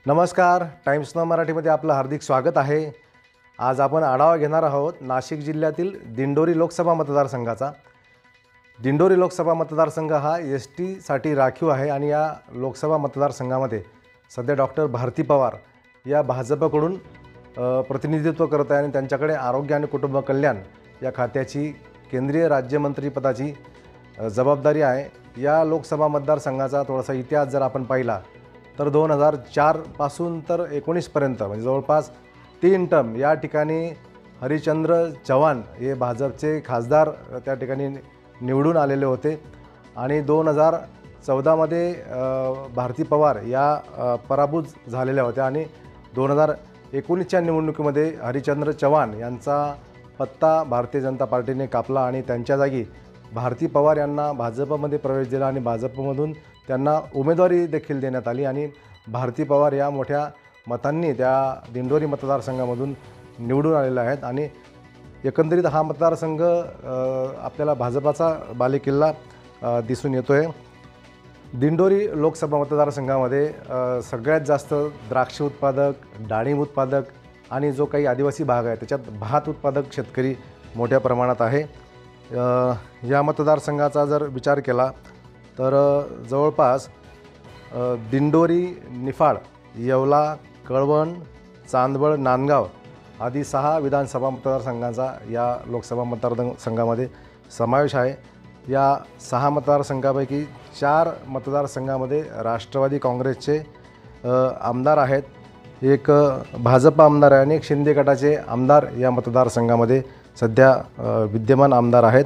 नमस्कार, times now मराठीमध्ये आपलं हार्दिक स्वागत आहे। आज आपण आढावा घेणार आहोत नाशिक जिल्ह्यातील दिंडोरी लोकसभा मतदारसंघाचा। दिंडोरी लोकसभा मतदारसंघ हा एसटी साठी राखीव आहे आणि या लोकसभा मतदारसंघामध्ये सध्या डॉक्टर भारती पवार या भाजपकडून प्रतिनिधित्व करत आहे आणि त्यांच्याकडे आरोग्य आणि कुटुंब कल्याण या खात्याची केंद्रीय राज्यमंत्रीपदाची जबाबदारी आहे। या लोकसभा मतदारसंघाचा थोडासा इतिहास जर आपण पाहिला तर 2004 पासून तर 19 पर्यंत म्हणजे जवळपास 3 टर्म या ठिकाणी हरिचंद्र चव्हाण हे भाजपचे खासदार त्या ठिकाणी निवडून आलेले होते आणि 2014 मध्ये भारती पवार या पराभूत झालेल्या होत्या आणि 2019च्या निवडणुकीमध्ये हरिचंद्र चव्हाण यांचा पत्ता भारतीय जनता पार्टीने कापला आणि त्यांच्या जागी भारती पवार यांना भाजपमध्ये प्रवेश दिला आणि भाजपमधून त्यांना उमेदवारी देखील देण्यात आली आणि भारती पवार या मोठ्या मतांनी त्या दिंडोरी मतदारसंघामधून निवडून आलेले आहेत आणि एकंदरीत हा मतदारसंघ आपल्याला भाजपाचा बालेकिल्ला दिसून येतोय। दिंडोरी लोकसभा मतदारसंघामध्ये सगळ्यात जास्त द्राक्ष उत्पादक, डाळिंब उत्पादक आणि जो काही आदिवासी भाग आहे त्याच्यात भात उत्पादक शेतकरी मोठ्या प्रमाणात आहे। या मतदारसंघाचा जर विचार केला तर जवळपास दिंडोरी, निफाड, येवला, कळवण, चांदवड, नांदगाव आदी 6 विधानसभा मतदारसंघांचा या लोकसभा मतदारसंघामध्ये समावेश आहे। या 6 मतदारसंघापैकी 4 मतदारसंघामध्ये राष्ट्रवादी काँग्रेसचे आमदार आहेत, एक भाजप आमदार आहे आणि एक शिंदे गटाचे आमदार या मतदारसंघामध्ये सध्या विद्यमान आमदार आहेत।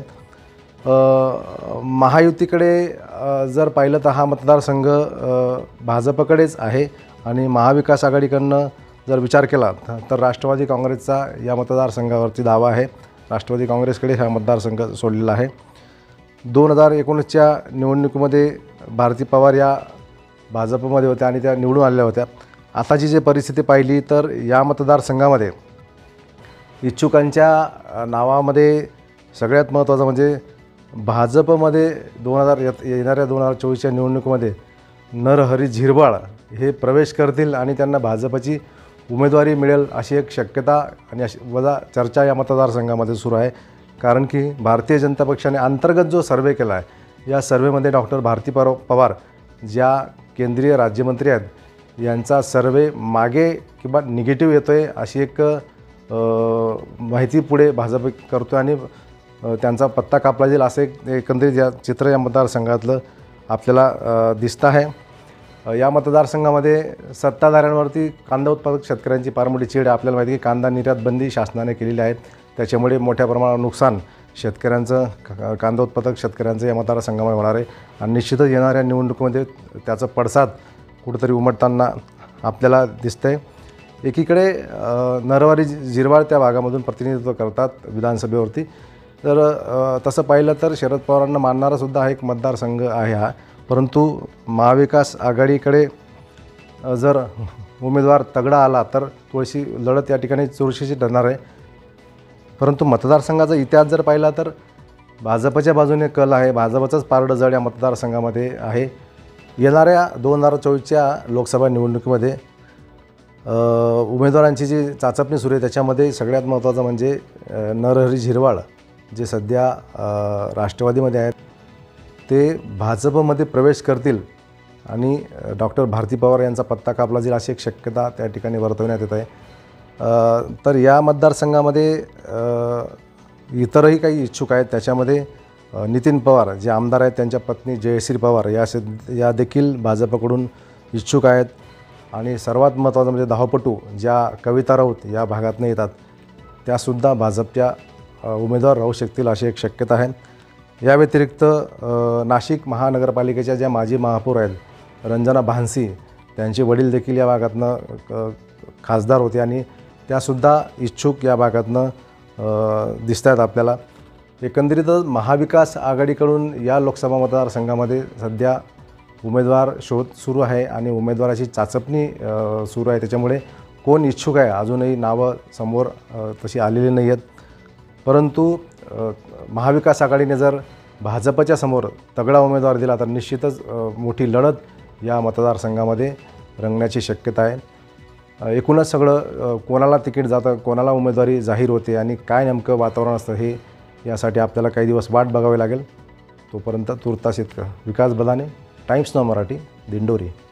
महायुतीकडे जर पाहिलं तर हा मतदारसंघ भाजपकडेच आहे आणि महाविकास आघाडीकडनं जर विचार केला तर राष्ट्रवादी काँग्रेसचा या मतदारसंघावरती दावा आहे। राष्ट्रवादी काँग्रेसकडे हा मतदारसंघ सोडलेला आहे। 2019च्या निवडणुकीमध्ये भारती पवार या भाजपमध्ये होत्या आणि त्या निवडून आलेल्या होत्या। आताची जी परिस्थिती पाहिली तर या मतदारसंघामध्ये इच्छुकांच्या नावामध्ये सगळ्यात महत्त्वाचं म्हणजे भाजपमध्ये येणाऱ्या 2024च्या निवडणुकीमध्ये नरहरी झिरवाळ हे प्रवेश करतील आणि त्यांना भाजपची उमेदवारी मिळेल अशी एक शक्यता आणि वजा चर्चा या मतदारसंघामध्ये सुरू आहे। कारण की भारतीय जनता पक्षाने अंतर्गत जो सर्वे केला आहे या सर्वेमध्ये डॉक्टर भारती पवार ज्या केंद्रीय राज्यमंत्री आहेत यांचा सर्वे मागे किंवा निगेटिव्ह येतो आहे अशी एक माहिती पुढे भाजप करतो आणि त्यांचा पत्ता कापला जाईल असं एक एकंदरीत या चित्र या मतदारसंघातलं आपल्याला दिसतं आहे। या मतदारसंघामध्ये सत्ताधाऱ्यांवरती कांदा उत्पादक शेतकऱ्यांची फार मोठी चीड आहे। आपल्याला माहिती आहे की कांदा निर्यात बंदी शासनाने केलेली आहे, त्याच्यामुळे मोठ्या प्रमाणावर नुकसान शेतकऱ्यांचं, कांदा उत्पादक शेतकऱ्यांचं या मतदारसंघामध्ये होणार आहे आणि निश्चितच येणाऱ्या निवडणुकीमध्ये त्याचं पडसाद कुठेतरी उमटताना आपल्याला दिसतं आहे। एकीकडे नरहरी झिरवाळ त्या भागामधून प्रतिनिधित्व करतात विधानसभेवरती, तर तसं पाहिलं तर शरद पवारांना मानणारासुद्धा हा एक मतदारसंघ आहे हा। परंतु महाविकास आघाडीकडे जर उमेदवार तगडा आला तर थोडीशी लढत या ठिकाणी चुरशीची ठरणार आहे। परंतु मतदारसंघाचा इतिहास जर पाहिला तर भाजपच्या बाजूने कल आहे, भाजपचंच पारडं जड या मतदारसंघामध्ये आहे। येणाऱ्या 2024च्या लोकसभा निवडणुकीमध्ये उमेदवारांची जी चाचपणी सुरू आहे त्याच्यामध्ये सगळ्यात महत्त्वाचं म्हणजे नरहरी झिरवाळ जे सध्या राष्ट्रवादीमध्ये आहेत ते भाजपमध्ये प्रवेश करतील आणि डॉक्टर भारती पवार यांचा पत्ता कापला जाईल अशी एक शक्यता त्या ठिकाणी वर्तवण्यात येत आहे। तर या मतदारसंघामध्ये इतरही काही इच्छुक आहेत, त्याच्यामध्ये नितीन पवार जे आमदार आहेत त्यांच्या पत्नी जयश्री पवार या देखील भाजपकडून इच्छुक आहेत आणि सर्वात महत्त्वाचं म्हणजे धावपटू ज्या कविता राऊत या भागातून येतात त्यासुद्धा भाजपच्या उमेदवार राहू शकतील अशी एक शक्यता आहे। या व्यतिरिक्त नाशिक महानगरपालिकेच्या ज्या माजी महापौर आहेत रंजना भानसी, त्यांचे वडील देखील या भागातनं खासदार होते आणि त्यासुद्धा इच्छुक या भागातनं दिसत आहेत आपल्याला। एकंदरीतच महाविकास आघाडीकडून या लोकसभा मतदारसंघामध्ये सध्या उमेदवार शोध सुरू आहे आणि उमेदवाराची चाचपणी सुरू आहे, त्याच्यामुळे कोण इच्छुक आहे अजूनही नावं समोर तशी आलेली नाही आहेत। परंतु महाविकास आघाडीने जर भाजपच्या समोर तगडा उमेदवार दिला तर निश्चितच मोठी लढत या मतदारसंघामध्ये रंगण्याची शक्यता आहे। एकूणच सगळं कोणाला तिकीट जातं, कोणाला उमेदवारी जाहीर होते आणि काय नेमकं वातावरण असतं हे यासाठी आपल्याला काही दिवस वाट बघावी लागेल. तोपर्यंत तुर्तास इतकं. Vikas Badane, Times Now Marathi, Dindori.